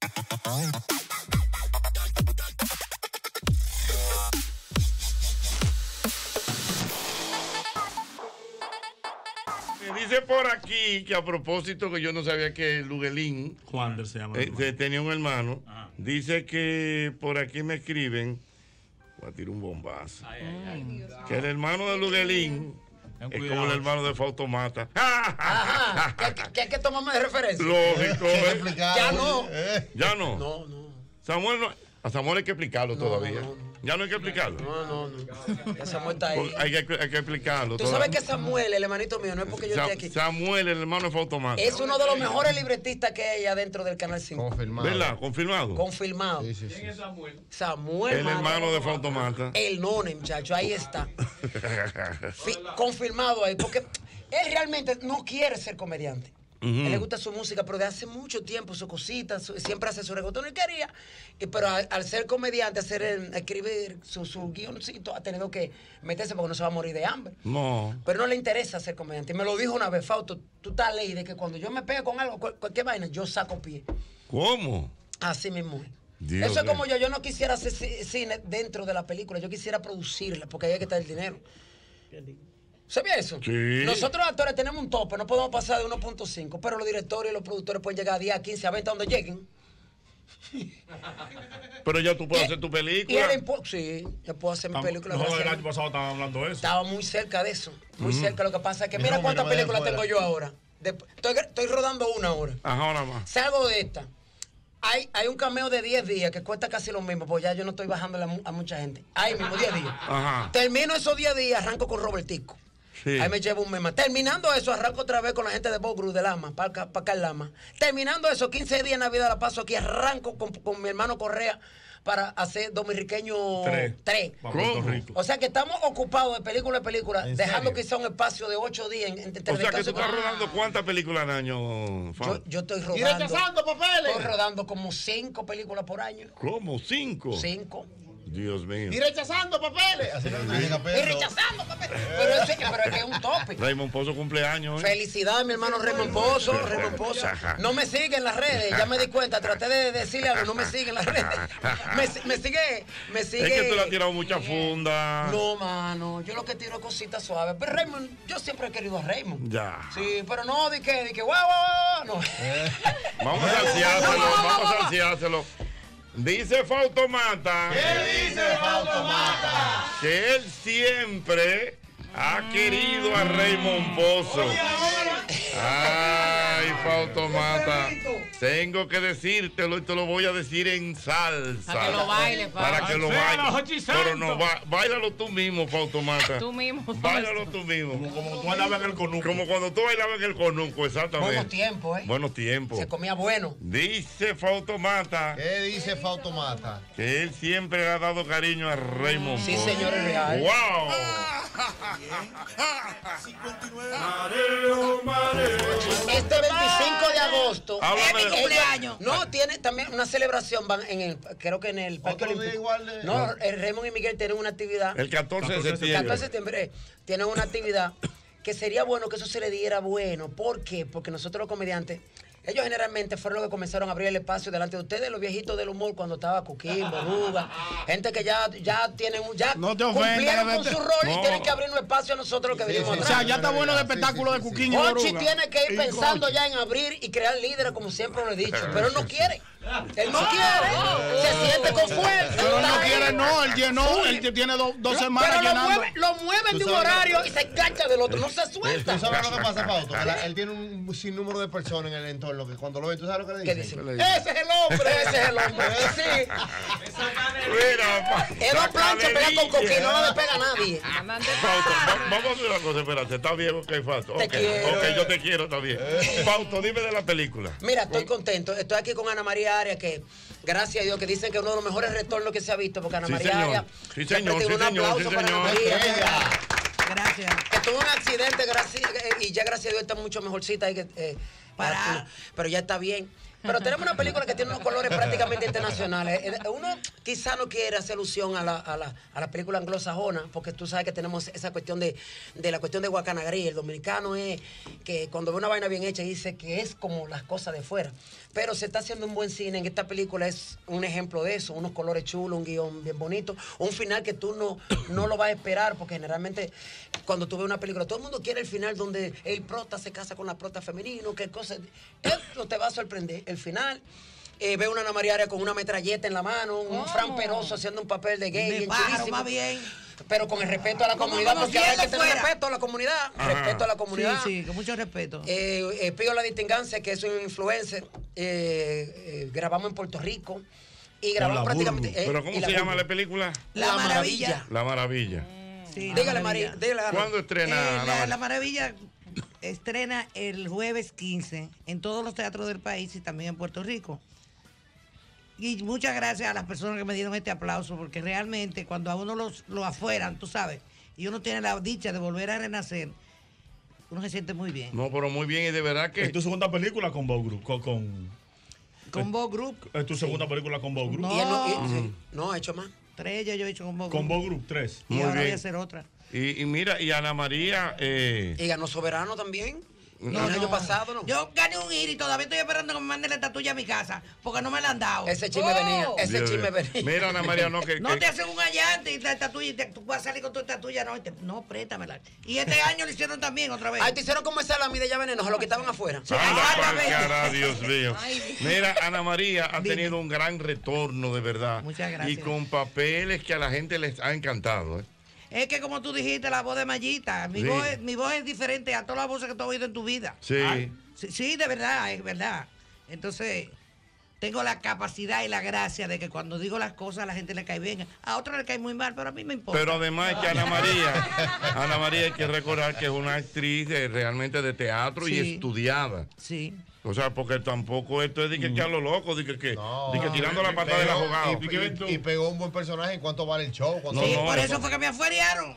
Me dice por aquí que a propósito que yo no sabía que Luguelín Juan se llama tenía un hermano. Dice que por aquí me escriben. Voy a tirar un bombazo. Que el hermano de Luguelín es como el hermano de Fautomata. Ajá. ¿Qué hay que tomarme de referencia? Lógico. Ya no. Ya no. No. Samuel no. A Samuel hay que explicarlo todavía. Ya no hay que explicarlo. No. Samuel está ahí. Hay que explicarlo. Tú sabes que Samuel, el hermanito mío, no es porque yo esté aquí. Samuel, el hermano de Fautomata. Es uno de los mejores libretistas que hay adentro del Canal 5. Confirmado. ¿Verdad? Confirmado. Confirmado. ¿Quién es Samuel? Samuel. El hermano de Fautomata. El none, muchacho, ahí está. Confirmado ahí, porque él realmente no quiere ser comediante. Él le gusta su música, pero de hace mucho tiempo, sus cositas, siempre hace su reggaetón. Él quería, pero al ser comediante, escribir su guioncito, ha tenido que meterse porque no se va a morir de hambre. No. Pero no le interesa ser comediante. Y me lo dijo una vez, Fausto, tú estás ley de que cuando yo me pegue con algo, cualquier vaina, yo saco pie. ¿Cómo? Así mismo. Dios Eso es mío. como yo no quisiera hacer cine dentro de la película, yo quisiera producirla, porque ahí hay que estar el dinero. ¿Sabía eso? Sí. Nosotros los actores tenemos un tope, no podemos pasar de 1.5, pero los directores y los productores pueden llegar a 10, a 15, a 20, a donde lleguen. Pero ya tú puedes hacer tu película. Sí, ya puedo hacer mi película. No, el gracias. año pasado estaban hablando de eso. Estaba muy cerca de eso, muy cerca. Lo que pasa es que mira cuántas películas tengo yo ahora. Estoy rodando una ahora. Ajá, ahora más. Salgo de esta. Hay un cameo de 10 días que cuesta casi lo mismo, pues ya yo no estoy bajándole a mucha gente. Ahí mismo, 10 días. Ajá. Termino esos 10 días, arranco con Robertico. Sí. Ahí me llevo un mes más. Terminando eso, arranco otra vez con la gente de Bogru, de Lama, para acá el Lama. Terminando eso, 15 días de Navidad la paso aquí, arranco con mi hermano Correa para hacer Dominiqueño 3. ¿Cómo? O sea que estamos ocupados de película en película, dejando serio? quizá un espacio de 8 días entre O sea que descanso tú y estás rodando cuántas películas al año, Fausto? yo estoy rodando. Y rechazando papeles. Estoy rodando como 5 películas por año. ¿Cómo? ¿5? 5. Dios mío. Y rechazando papeles. Así no llega Y peso. rechazando papeles. Pero es que es un tope. Raymond Pozo cumpleaños. Felicidades, mi hermano Raymond Pozo. Raymond Pozo. No me sigue en las redes, ya me di cuenta. Traté de decirle algo, no me sigue en las redes. Me sigue. Es que tú le has tirado mucha funda. No, mano. Yo lo que tiro es cositas suaves. Pero Raymond, yo siempre he querido a Raymond. Ya. Sí, pero no, di que, guau. No. Vamos a salseárselo. Dice Fautomata. ¿Qué dice Fautomata? Que él siempre ha querido a Raymond Pozo. Ay, Fautomata. Tengo que decírtelo y te lo voy a decir en salsa. Para que lo baile, Para que lo baile. Pero no, báilalo tú mismo, Fautomata. Tú mismo. Báilalo tú mismo. Como tú bailabas en el conuco. Como cuando tú bailabas en el conuco, exactamente. Buenos tiempos, Buenos tiempos. Se comía bueno. Dice Fautomata. ¿Qué dice Fautomata? Que él siempre le ha dado cariño a Raymond Sí, Pozo. señor, es real. ¡Wow! Este 25 de agosto Háblame es mi de- cumpleaños. No, tiene también una celebración, creo que en el Parque Otro día Olímpico. igual de- No, Raymond y Miguel tienen una actividad. El 14 de 14 de septiembre. 14 de septiembre tienen una actividad que sería bueno que eso se le diera bueno. ¿Por qué? Porque nosotros los comediantes, ellos generalmente fueron los que comenzaron a abrir el espacio delante de ustedes, los viejitos del humor, cuando estaba Coquín, Boruga, gente que ya tienen, ya No te ofendas, cumplieron con vete. su rol y No. tienen que abrirnos espacio a nosotros los que venimos O atrás. sea, ya está bueno el espectáculo de Cuquiño y Hochi Boruga. tiene que ir Y pensando Hochi. ya en abrir y crear líderes, como siempre lo he dicho, pero él no quiere. Él no quiere. Se siente con fuerza. Pero está no ahí. quiere, no, él llenó, él tiene dos semanas Pero llenando. lo mueven de un sabes- horario y se engancha del otro, no se suelta. ¿Tú sabes lo que pasa, Fausto? Él tiene un sinnúmero de personas en el entorno que cuando lo ven, ¿tú sabes lo que ¿Qué le dicen? dicen? Ese es el hombre, ese es el hombre. Sí. Mira, Es dos planchas pegadas con Coquín, no la despega nadie. Fausto, vamos a hacer una cosa, espérate. Está bien, ok, Fausto. Te quiero. Ok, yo te quiero, está bien. Fausto, dime de la película. Mira, estoy contento. Estoy aquí con Ana María Arias, que gracias a Dios, que dicen que es uno de los mejores retornos que se ha visto, porque Ana Sí, María señor. Arias. Sí, siempre señor, tiene sí, un señor, aplauso sí, para Ana señor. María. Gracias. Que tuvo un accidente y ya gracias a Dios está mucho mejorcita. Pero ya está bien. Pero tenemos una película que tiene unos colores prácticamente internacionales. Uno quizá no quiere hacer alusión a la película anglosajona, porque tú sabes que tenemos esa cuestión de la cuestión de guacanagrí. El dominicano es que cuando ve una vaina bien hecha dice que es como las cosas de fuera. Pero se está haciendo un buen cine. En esta película es un ejemplo de eso. Unos colores chulos, un guión bien bonito. Un final que tú no lo vas a esperar, porque generalmente cuando tú ves una película, todo el mundo quiere el final donde el prota se casa con la prota femenino, qué cosa. Esto te va a sorprender. El final, ve una Ana María Arias con una metralleta en la mano, un Fran Peroso haciendo un papel de gay, bien chulísimo. Más bien. Pero con el respeto a la comunidad, porque ahora hay que tener respeto a la comunidad. Respeto a la comunidad. Sí, con mucho respeto. Pío La Distingancia, que es un influencer. Grabamos en Puerto Rico. Y grabamos prácticamente. ¿Pero cómo se llama la película? La Maravilla. La Maravilla. Sí, Dígale, María. ¿Cuándo estrena? La Maravilla estrena el jueves 15 en todos los teatros del país y también en Puerto Rico. Y muchas gracias a las personas que me dieron este aplauso, porque realmente cuando a uno lo afueran, tú sabes, y uno tiene la dicha de volver a renacer, uno se siente muy bien. No, pero muy bien, y de verdad que... ¿Es tu segunda película con Bob Group? ¿Con Bob Group? ¿Es tu segunda película con Bob Group? No, ha hecho más. 3 yo he hecho con Bob Con Group. Bob Group, 3. Y Muy ahora bien. voy a hacer otra. Y mira, y Ana María... Y ganó Soberano también. El año pasado, ¿no? Yo gané un IR y todavía estoy esperando que me manden la estatuilla a mi casa, porque no me la han dado. Ese chisme venía. Ese chisme venía. Mira, Ana María, no, No te hacen un allante y la estatuilla, y tú vas a salir con tu estatuilla, no, préstamela. Y este año lo hicieron también otra vez. Ay, te hicieron como esa salami de ya venenoso, los que estaban afuera. Anda pa'l cara, Dios mío. Mira, Ana María ha tenido un gran retorno, de verdad. Muchas gracias. Y con papeles que a la gente les ha encantado, ¿eh? Es que como tú dijiste, la voz de Mayita, mi voz es diferente a todas las voces que tú has oído en tu vida. Sí. Sí, de verdad, es verdad. Entonces, tengo la capacidad y la gracia de que cuando digo las cosas a la gente le cae bien. A otra le cae muy mal, pero a mí me importa. Pero además que Ana María hay que recordar que es una actriz realmente de teatro y estudiada. Sí. O sea, porque tampoco esto es de que a lo loco, de que tirando la patada del abogado. Y pegó un buen personaje en cuanto vale el show. Sí, por eso fue que me afuerearon.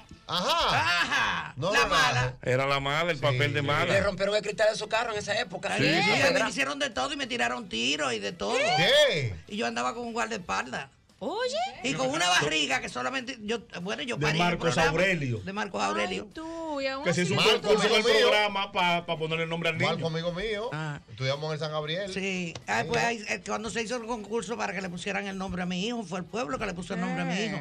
Ajá. No, la mala. Era la mala, el papel de mala. Le rompieron el cristal de su carro en esa época. Sí, me hicieron de todo y me tiraron tiros y de todo. ¿Qué? Y yo andaba con un guardaespaldas. Oye. Y con una barriga que solamente yo parí. De Marcos Aurelio. De Marcos Aurelio. Ay, tú, y aún Que se hizo así. el programa para ponerle el nombre al niño. Marco, amigo mío. Estudiamos en el San Gabriel. Sí. Pues cuando se hizo el concurso para que le pusieran el nombre a mi hijo, fue el pueblo que le puso el nombre a mi hijo.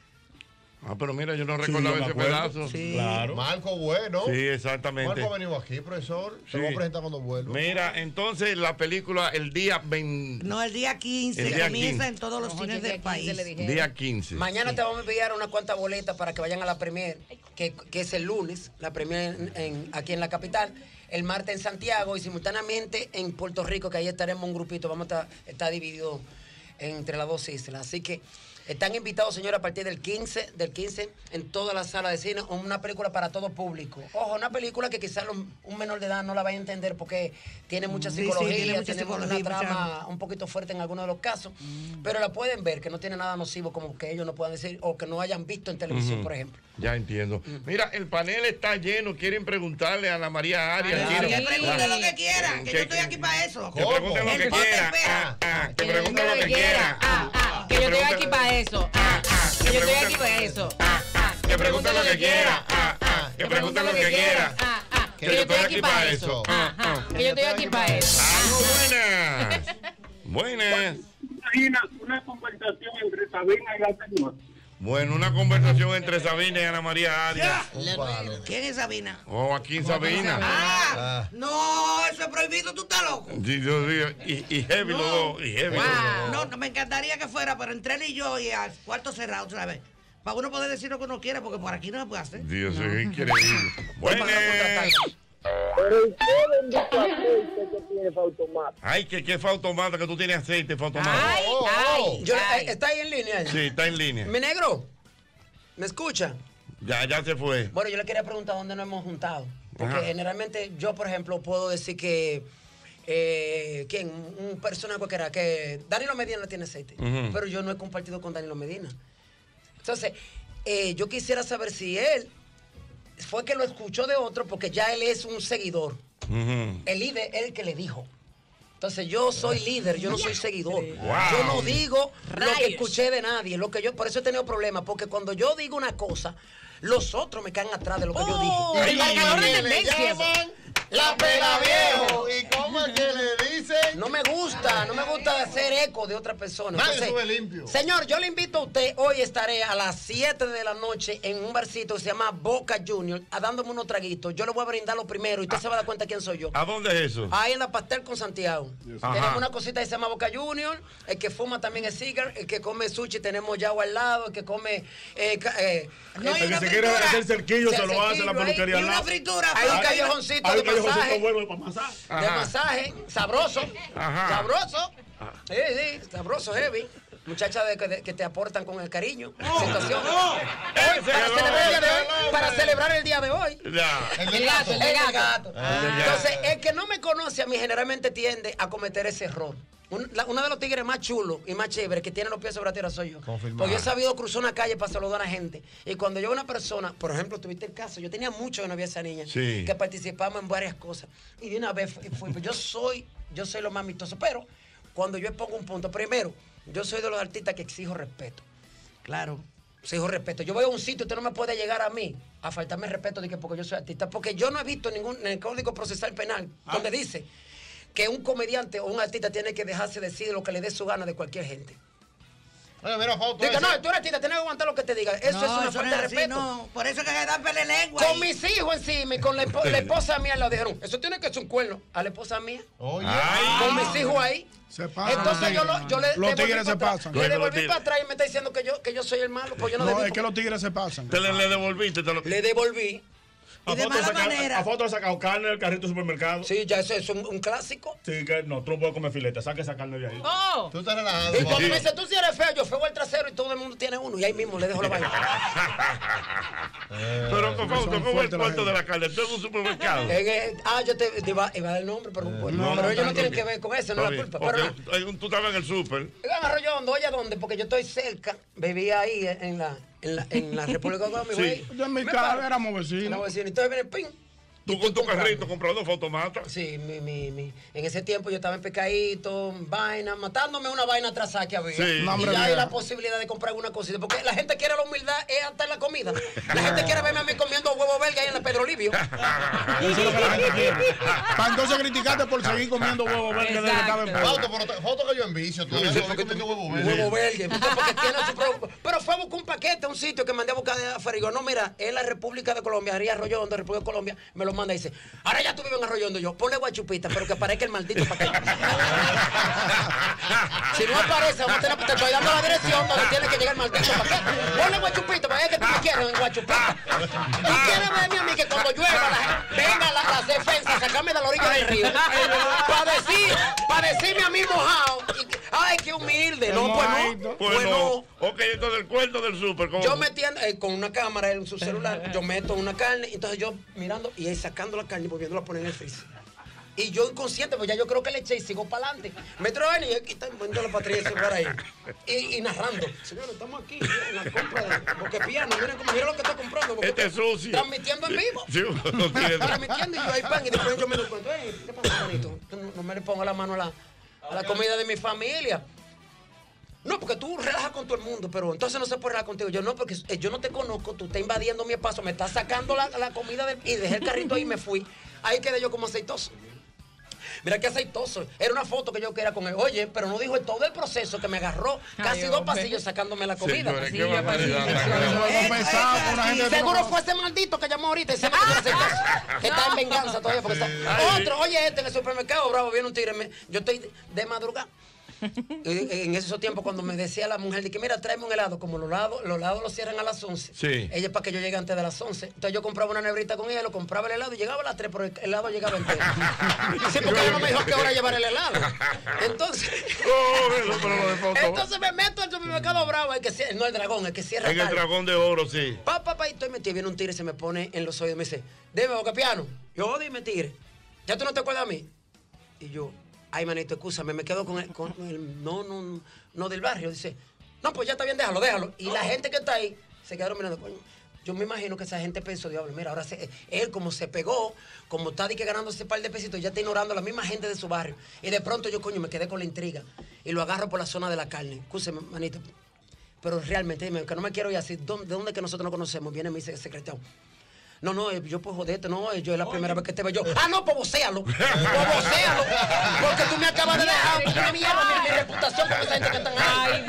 Ah, pero mira, yo no recordaba ese pedazo. Sí. Claro. Marco, bueno. Sí, exactamente. Marco ha venido aquí, profesor. Se lo voy a presentar cuando vuelva. Mira, entonces la película el día 20. No, el día 15. El día comienza 15. en todos los cines del país. Día 15. Mañana te vamos a enviar unas cuantas boletas para que vayan a la premier, que es el lunes, la premier aquí en la capital. El martes en Santiago y simultáneamente en Puerto Rico, que ahí estaremos un grupito. Vamos a estar divididos entre las dos islas. Así que están invitados, señores, a partir del 15 en todas las salas de cine. Una película para todo público. Ojo, una película que quizás un menor de edad no la vaya a entender porque tiene mucha psicología, tiene una trama un poquito fuerte en algunos de los casos. Pero la pueden ver, que no tiene nada nocivo como que ellos no puedan decir o que no hayan visto en televisión, por ejemplo. Ya entiendo. Mira, el panel está lleno. Quieren preguntarle a Ana María Arias. Que pregunten lo que quieran, que yo estoy aquí para eso. Que pregunten lo que quieran. Que pregunten lo que quieran. Que yo estoy aquí para eso. Que yo estoy aquí para eso. Que pregunten lo que quieran. Que pregunten lo que quieran. Que yo estoy aquí para eso. Que yo estoy aquí para eso. Buenas. Buenas. Imagina una conversación entre Sabina y la señora. Bueno, una conversación entre Sabina y Ana María Arias. ¿Quién es Sabina? O Joaquín Sabina. No, eso es prohibido, tú estás loco. Sí, Dios mío. Y heavy los dos. Y heavy los dos. No, me encantaría que fuera, pero entre él y yo y al cuarto cerrado, ¿sabes? Para uno poder decir lo que uno quiere, porque por aquí no se puede hacer. Dios, es increíble. Buenas. Pero ¿y qué bendito aceite que tiene Fautomata? Ay, que Fautomata, que tú tienes aceite, Fautomata. Ay. ¿Está ahí en línea? Sí, está en línea. Mi negro, ¿me escucha? Ya se fue. Bueno, yo le quería preguntar dónde nos hemos juntado. Porque Ajá. generalmente yo, por ejemplo, puedo decir que un personaje cualquiera, que Danilo Medina tiene aceite, pero yo no he compartido con Danilo Medina. Entonces, yo quisiera saber si él fue que lo escuchó de otro, porque ya él es un seguidor. El líder es el que le dijo. Entonces yo soy líder, yo no soy seguidor. Wow. Yo no digo lo que Rayos. escuché de nadie. Por eso he tenido problemas, porque cuando yo digo una cosa, los otros me caen atrás de lo que yo dije. El marcador de le tendencias. llaman La pela viejo. ¿Y cómo es que le dicen? No me gusta hacer eco de otra persona. Nadie sube limpio. Señor, yo le invito a usted, hoy estaré a las 7 de la noche en un barcito que se llama Boca Junior, dándome unos traguitos. Yo le voy a brindar lo primero y usted se va a dar cuenta quién soy yo. ¿A dónde es eso? Ahí en la Pastel con Santiago. Ajá. Tenemos una cosita que se llama Boca Junior. El que fuma también es cigar. El que come sushi tenemos Yago al lado. El que come... No, y El que una se quiere fritura. hacer cerquillo se lo hace en la cerquillo ahí. peluquería Y al una lado. fritura. Hay un Fausto. callejoncito Hay de un callejoncito masaje. bueno para masaje. De Ajá. masaje, sabroso. Ajá. Sabroso. Sí, sabroso, heavy. Muchachas que te aportan con el cariño. Situación. Para celebrar el día de hoy. Ya. El gato, el El gato. gato. ya. Entonces, el que no me conoce a mí generalmente tiende a cometer ese error. Uno de los tigres más chulos y más chéveres que tiene los pies sobre la tierra soy yo. Confirmado. Porque yo he sabido cruzar una calle para saludar a la gente. Y cuando yo veo una persona, por ejemplo, tuviste el caso, yo tenía mucho que no había esa niña, Sí. que participamos en varias cosas. Y de una vez fui. Yo soy lo más amistoso. Pero cuando yo pongo un punto, primero, yo soy de los artistas que exijo respeto. Claro. Exijo respeto. Yo voy a un sitio, usted no me puede llegar a mí a faltarme el respeto de que porque yo soy artista. Porque yo no he visto en el Código Procesal Penal donde dice que un comediante o un artista tiene que dejarse decir lo que le dé su gana de cualquier gente. Oye, mira, Fausto. Diga, ese- no, tú eres artista, tienes que aguantar lo que te diga. Eso No, es una no falta de así, respeto. no. Por eso que se dan pele lengua. Con mis hijos encima y con la esposa mía le dijeron, eso tiene que ser un cuerno a la esposa mía. Oye. Ay. Con mis hijos ahí. Se pasan Entonces los yo le Los devolví tigres se para atrás. pasan. Le Bueno, devolví los para atrás y me está diciendo que yo soy el malo. Pues yo no, No, debí. es que los tigres se pasan. Te le devolviste. Le devolví. Y de mala manera. A foto de sacado carne del carrito de supermercado. Sí, ya eso es un clásico. Sí, que no, tú no puedes comer filete. Saca esa carne de ahí. Oh, Tú estás relajado. Y cuando Sí. me dice, tú si eres feo, yo feo el trasero y todo el mundo tiene uno. Y ahí mismo le dejo la vaina. Pero, Fausto, son ¿cómo es el fuertes la cuarto de gente. la carne? Esto es un supermercado. Yo te iba a dar el nombre, pero, No, pero ellos no tranquilo. tienen que ver con eso, no es la culpa. Pero no. Tú estabas en el súper. Oigan, Arroyo Hondo, oye, ¿dónde? Porque yo estoy cerca, vivía ahí en la República Dominicana. Sí. Yo en mi casa éramos vecinos. Éramos vecinos. Entonces viene ping. Tú y con tu comprando. carrito comprando fotomatas. Sí, en ese tiempo yo estaba en pecadito, vaina, matándome una vaina atrasada que había. Sí. Y No, hombre, ya hay mira. la posibilidad de comprar alguna cosita. Porque la gente quiere la humildad, es hasta en la comida. La gente quiere verme a mí comiendo huevo belga ahí en la Pedro Livio. Eso es lo que la gente quiere. Para entonces criticarte por seguir comiendo huevo verde desde que estaba en Exacto. pueblo. Fausto, pero Fausto que yo envicio. Tú eres comiendo huevo verde. Huevo belga. Porque tiene su pero fue a buscar un paquete a un sitio que mandé a buscar de afuera. Y yo, no, mira, en la República de Colombia, Río Arroyo Hondo, República de Colombia, me lo manda y dice, ahora ya tú vives en Arroyo Hondo. Yo, ponle guachupita, pero que parezca el maldito paquete. Si no aparece, te estoy dando la dirección donde tiene que llegar el maldito paquete. Ponle guachupita, para que tú me quieres en guachupita. Tú quieres verme a mí que cuando llueva, venga las defensas, sacarme de la orilla del río. Para decirme a mí mojado. Ay, qué humilde. No, pues no. Pues no. Ok, entonces el cuarto del súper. ¿cómo? Yo metiendo con una cámara en su celular, yo meto una carne, entonces yo mirando y ahí sacando la carne y volviéndola a poner en el freezer. Y yo inconsciente, pues ya yo creo que le eché y sigo para adelante. Me traen y aquí está poniendo la patrulla de celular ahí. Y narrando. Señores, estamos aquí en la compra de Boquepiano. Miren lo que está comprando. Este es sucio. Transmitiendo en vivo. Sí, no tiene- Transmitiendo y yo ahí pan y después yo me doy cuenta. ¿Qué pasa, hermanito? No me le pongo la mano a la comida de mi familia. No, porque tú relajas con todo el mundo, pero entonces no se puede relajar contigo. Yo no, porque yo no te conozco, tú estás invadiendo mi espacio, me estás sacando la comida y dejé el carrito ahí y me fui. Ahí quedé yo como aceitoso. Mira qué aceitoso. Era una foto que yo quería con él. Oye, pero no dijo todo el proceso que me agarró casi Dios, 2 pasillos sacándome la comida. Señores, Sí, qué ya barbaridad. Eso es pesado con una gente que Seguro no- fue ese maldito que llamó ahorita y se me quedó aceitoso. Que está en venganza todavía. Porque está... Otro, oye, en el supermercado, bravo, viene un tigre. Yo estoy de madrugada. En esos tiempos cuando me decía la mujer de que mira, tráeme un helado, como los helados los cierran a las 11. Sí. Ella es para que yo llegue antes de las 11. Entonces yo compraba una nebrita con ella, lo compraba el helado y llegaba a las 3, pero el helado llegaba entero. Sí, porque ella no me dijo a qué hora llevar el helado. Entonces, Oh, eso, pero lo de foto. entonces me meto al supermercado bravo, no el dragón, el que cierra En el tarde. dragón de oro, sí. Y estoy metido, viene un tigre y se me pone en los oídos y me dice, dime, Boquepiano. Yo, dime, tigre, ¿ya tú no te acuerdas de mí? Y yo, ay, manito, escúchame, me quedo con el no del barrio. Dice, no, pues ya está bien, déjalo. Y la gente que está ahí se quedaron mirando, coño, Yo me imagino que esa gente pensó, diablo, mira, ahora él como se pegó, como está ganando ese par de pesitos, ya está ignorando a la misma gente de su barrio. Y de pronto yo, coño, me quedé con la intriga. Y lo agarro por la zona de la carne. Escúcheme, manito. Pero realmente, dime, que no me quiero ir así. ¿De dónde es que nosotros no conocemos? Viene mi secretario. No, yo pues jodete, no, yo es la primera vez que te veo yo. Ah, no, pues vocéalo. Pues vocéalo. Porque tú me acabas de dejar una mierda, mi reputación con esa gente que están ahí.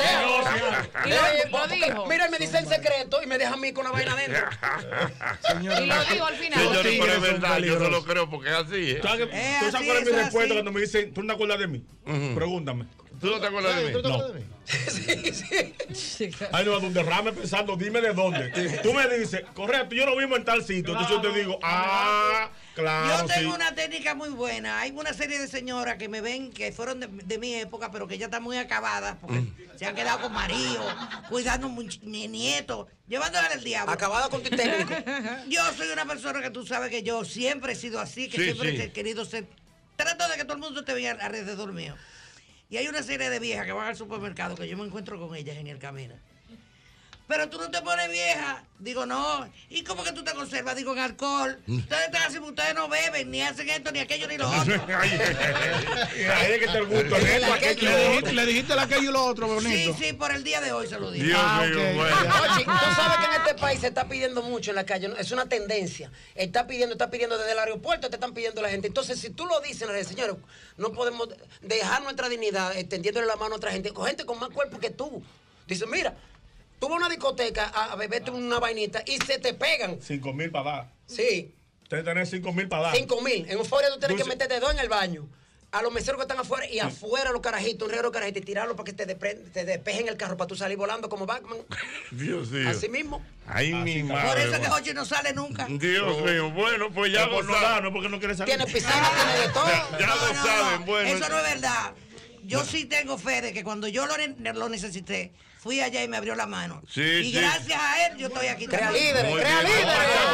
Vocéalo. Mira, me dice el secreto y me deja a mí con una vaina adentro. Y lo digo al final. Señores, pero es verdad, yo no lo creo porque es así. ¿Tú sabes cuál es mi respuesta cuando me dicen, ¿tú no te acuerdas de mí? Pregúntame. ¿Tú no te acuerdas de mí? No. Sí. Ay, no, un derrame pensando, dime de dónde. Tú me dices, correcto, yo lo vimos en tal sitio. Entonces yo te digo, claro. Yo tengo una técnica muy buena. Hay una serie de señoras que me ven que fueron de mi época, pero que ya están muy acabadas porque se han quedado con marido, cuidando mi nieto, llevándole al diablo. Acabada con tu técnico. Yo soy una persona que tú sabes que yo siempre he sido así, que siempre he querido ser. Trato de que todo el mundo te vea alrededor mío. Y hay una serie de viejas que van al supermercado que yo me encuentro con ellas en el camino. Pero tú no te pones vieja. Digo, no. ¿Y cómo que tú te conservas? Digo, en alcohol. Ustedes están así, ustedes no beben, ni hacen esto, ni aquello, ni lo otro. Ahí es que te gusto. Le dijiste aquello y lo otro, bonito. Sí, por el día de hoy se lo digo. Dios mío, bueno. Oye, tú sabes que en este país se está pidiendo mucho en la calle, ¿no? Es una tendencia. Está pidiendo desde el aeropuerto, te están pidiendo la gente. Entonces, si tú lo dices, señores, no podemos dejar nuestra dignidad extendiéndole la mano a otra gente, con gente con más cuerpo que tú. Dice, mira, tú vas a una discoteca a beberte una vainita y se te pegan. 5,000 para dar. Sí. Ustedes tienen 5,000 para dar. 5,000. En Euforia tú tienes que meterte dos en el baño. A los meseros que están afuera y afuera los carajitos, un reguero de carajitos, y tirarlos para que te despejen el carro para tú salir volando como Batman. Dios mío. Así mismo. Ay, mi madre. Por eso que Jochi no sale nunca. Dios mío, bueno, pues ya lo saben. No, porque no quiere salir. Tiene piscina, tiene de todo. Ya lo saben, bueno. Eso no es verdad. Yo sí tengo fe de que cuando yo lo necesité, fui allá y me abrió la mano. Sí, y gracias a él yo estoy aquí. Crea líderes, crea líderes.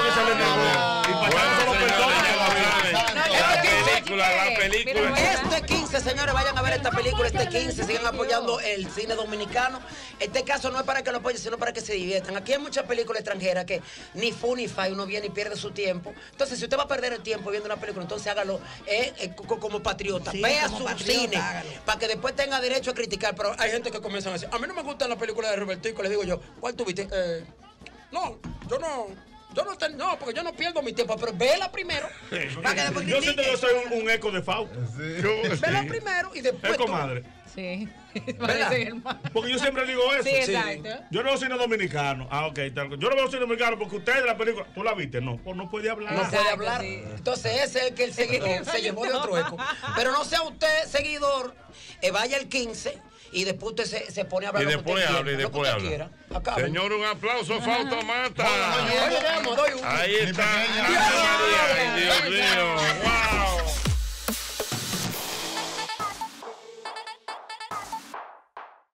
La película. Este 15, señores, vayan a ver esta película. Este 15, sigan apoyando el cine dominicano. Este caso no es para que lo apoyen, sino para que se diviertan. Aquí hay muchas películas extranjeras que ni fu ni fa, uno viene y pierde su tiempo. Entonces, si usted va a perder el tiempo viendo una película, entonces hágalo como patriota. Sí, vea como su patriota, cine hágalo. para que después tenga derecho a criticar. Pero hay gente que comienza a decir, a mí no me gustan las películas de Robertico. Le digo yo, ¿cuál tuviste? No, yo no, porque yo no pierdo mi tiempo, pero vela primero. Yo siento que yo soy un eco de Fausto. Vela primero y después. Es comadre. Sí. Porque yo siempre digo eso. Sí, exacto. Yo no veo cine dominicano. Ok, yo no veo cine dominicano porque ustedes la película, ¿tú la viste? No, pues no puede hablar. No puede hablar. Sí. Entonces ese es el que el seguidor se llevó de otro eco. Pero no sea usted seguidor, vaya el 15 y después usted se pone a hablar. Y después habla, y después habla. Señor, un aplauso a Fausto Mata. Ahí está. Dios mío.